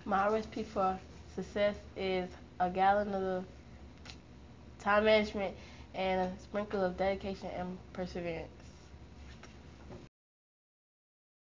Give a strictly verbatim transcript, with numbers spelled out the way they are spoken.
My recipe for success is a gallon of time management and a sprinkle of dedication and perseverance.